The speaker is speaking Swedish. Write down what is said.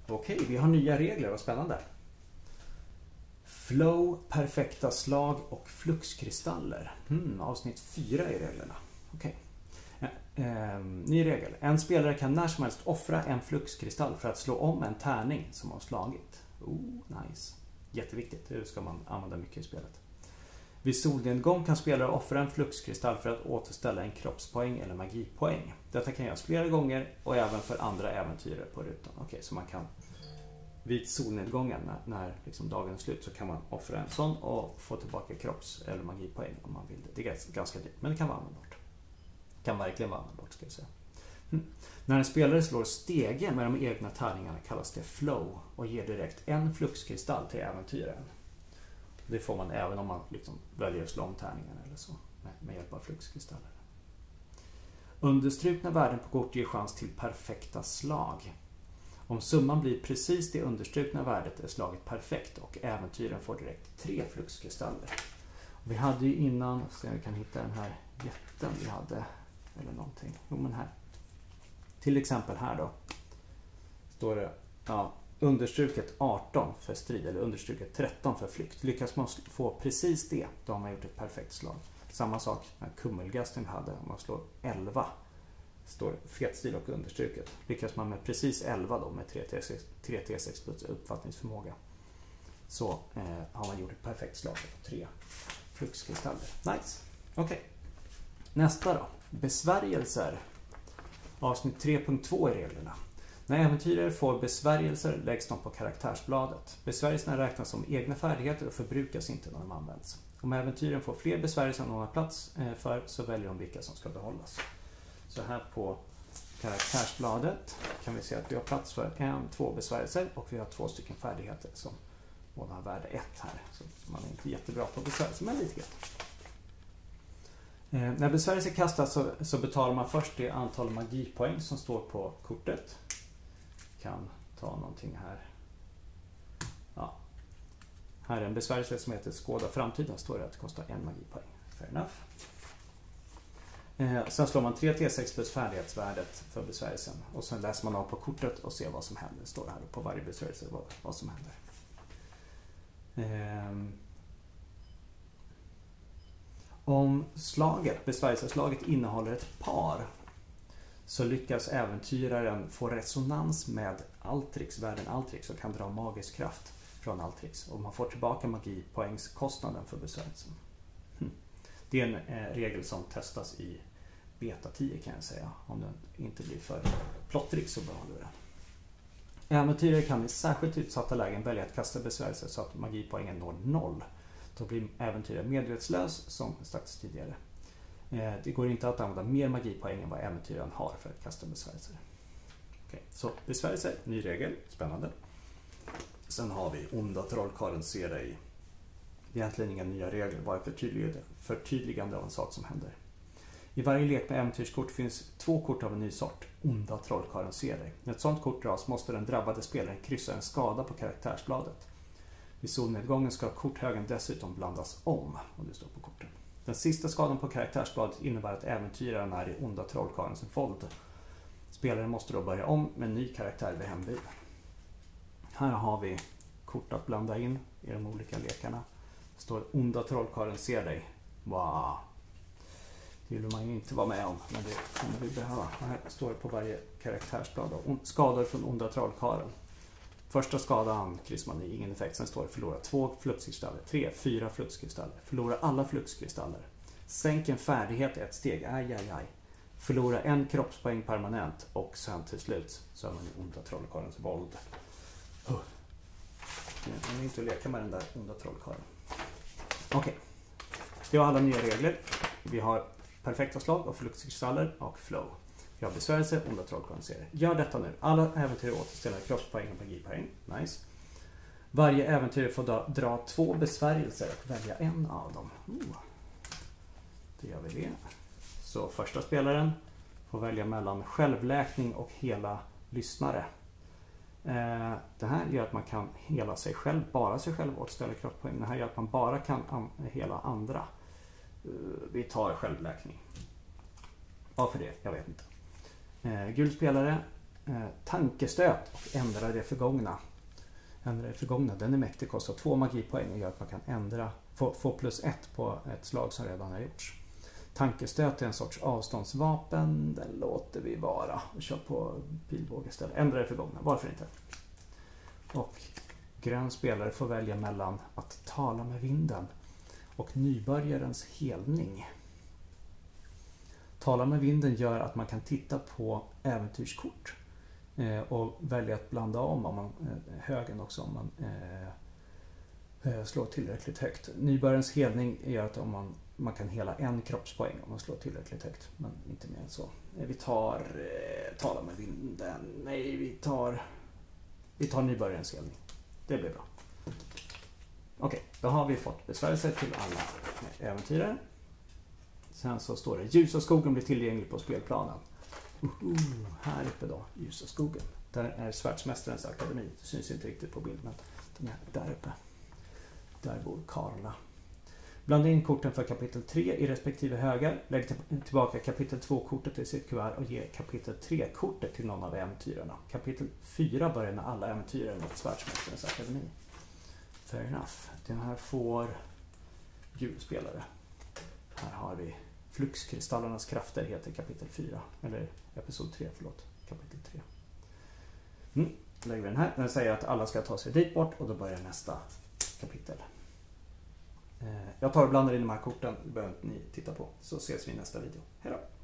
Okej, vi har nya regler, vad spännande. Flow, perfekta slag och fluxkristaller. Avsnitt 4 i reglerna. Okej. Ny regel. En spelare kan när som helst offra en fluxkristall för att slå om en tärning som har slagit. Nice. Jätteviktigt, det ska man använda mycket i spelet. Vid solnedgång kan spelare offra en fluxkristall för att återställa en kroppspoäng eller magipoäng. Detta kan göras flera gånger och även för andra äventyrare på rutan. Okej, så man kan vid solnedgången när liksom dagen är slut så kan man offra en sån och få tillbaka kropps- eller magipoäng om man vill det. Det är ganska dyrt, men det kan vara användbart. Kan verkligen vara användbart, ska jag säga. När en spelare slår stege med de egna tärningarna kallas det flow och ger direkt en fluxkristall till äventyraren. Det får man även om man liksom väljer att slå om tärningarna eller så med hjälp av fluxkristaller. Understrukna värden på kort ger chans till perfekta slag. Om summan blir precis det understrukna värdet är slaget perfekt och äventyraren får direkt 3 fluxkristaller. Vi hade ju innan, så jag kan hitta den här jätten vi hade eller någonting. Men här. Till exempel här då står det understruket 18 för strid eller understruket 13 för flykt. Lyckas man få precis det, då har man gjort ett perfekt slag. Samma sak med kummelgasten vi hade. Om man slår 11 står fetstil och understruket. Lyckas man med precis 11 då med 3T6 plus uppfattningsförmåga så har man gjort ett perfekt slag på 3 fluxkristaller. Nice. Okej. Nästa då. Besvärjelser. Avsnitt 3.2 i reglerna. När äventyrare får besvärjelser läggs de på karaktärsbladet. Besvärjelserna räknas som egna färdigheter och förbrukas inte när de används. Om äventyren får fler besvärjelser än de har plats för så väljer de vilka som ska behållas. Så här på karaktärsbladet kan vi se att vi har plats för 2 besvärjelser och vi har 2 stycken färdigheter som båda har värde 1 här. Så man är inte jättebra på besvärjelser, men lite grann. När besvärjelser kastas så betalar man först det antal magipoäng som står på kortet. Kan ta någonting här. Ja. Här är en besvärjelse som heter Skåda framtiden. Står det att det kostar 1 magipoäng. Fair enough. Sen slår man 3T6 plus färdighetsvärdet för besvärjelsen. Och sen läser man av på kortet och ser vad som händer. Det står här på varje besvärjelse vad som händer. Om besvärjelseslaget innehåller ett par så lyckas äventyraren få resonans med värden Altrix och kan dra magisk kraft från Altrix. Och man får tillbaka magipoängskostnaden för besvärjelsen. Det är en regel som testas i beta 10 kan jag säga. Om den inte blir för plottrig så behåller den. Äventyrare kan i särskilt utsatta lägen välja att kasta besvärjelser så att magipoängen når 0. Då blir äventyraren medvetslös som sagt tidigare. Det går inte att använda mer magipoäng än vad äventyraren har för att kasta besvärjelser. Okej, så besvärjelser, ny regel, spännande. Sen har vi onda trollkarlen ser dig. Egentligen inga nya regler, bara förtydligande av en sak som händer. I varje lek med äventyrskort finns 2 kort av en ny sort. Onda trollkarlen ser dig. När ett sådant kort dras måste den drabbade spelaren kryssa en skada på karaktärsbladet. Vid solnedgången ska korthögen dessutom blandas om det står på korten. Den sista skadan på karaktärsbladet innebär att äventyraren är i onda trollkarlens våld. Spelaren måste då börja om med en ny karaktär vid hembud. Här har vi kort att blanda in i de olika lekarna. Det står onda trollkarlen ser dig. Wow. Det vill man ju inte vara med om, men det kommer vi behöva. Här står det på varje karaktärsblad. Skador från onda trollkarlen. Första skadan kryssar man i, ingen effekt. Sen står det förlora 2 fluxkristaller, 3, 4 fluxkristaller. Förlora alla fluxkristaller. Sänk en färdighet 1 steg. Aj. Förlora 1 kroppspoäng permanent. Och sen till slut så är man i onda trollkarlens våld. Man är inte att leka med den där onda trollkarlen. Okej. Det var alla nya regler. Vi har perfekta slag och fluxkristaller och flow. Vi har besvärjelse, onda trollkarlen ser det. Gör detta nu. Alla äventyr återställer kroppspoäng och magipoäng. Nice. Varje äventyr får dra 2 besvärjelser och välja en av dem. Då gör vi det. Så första spelaren får välja mellan självläkning och hela lyssnare. Det här gör att man kan hela sig själv, bara sig själv och återställa kroppspoäng. Det här gör att man bara kan hela andra. Vi tar självläkning. Varför det? Jag vet inte. Gul spelare Tankestöt och ändra det förgångna. Den är mäktig, kostar 2 magipoäng och gör att man kan få +1 på ett slag som redan har gjorts. Tankestöt är en sorts avståndsvapen. Den låter vi vara och kör på pilbåge istället. Ändra det förgångna, varför inte? Och grön spelare får välja mellan att tala med vinden och nybörjarens helning. Tala med vinden gör att man kan titta på äventyrskort och välja att blanda om högen också om man slår tillräckligt högt. Nybörjarens helning gör att man kan hela en kroppspoäng om man slår tillräckligt högt, men inte mer än så. Vi tar tala med vinden. Nej, vi tar nybörjarens helning. Det blir bra. Okej, då har vi fått besvärjelser till alla äventyrare. Sen så står det Ljusa skogen blir tillgänglig på spelplanen. Här uppe då, Ljusa skogen. Där är Svärdsmästarens akademi. Det syns inte riktigt på bild, men den är där uppe. Där bor Karla. Blanda in korten för kapitel 3 i respektive högar. Lägg tillbaka kapitel 2-kortet till sitt kuvert och ge kapitel 3-kortet till någon av äventyrarna. Kapitel 4 börjar med alla äventyrare mot Svärdsmästarens akademi. Fair enough. Den här får julspelare. Här har vi Fluxkristallernas krafter heter kapitel 4. Eller episod 3, förlåt. Kapitel 3. Lägger vi den här. Den säger att alla ska ta sig dit bort och då börjar nästa kapitel. Jag tar och blandar in de här korten. Det behöver inte ni titta på. Så ses vi i nästa video. Hej då!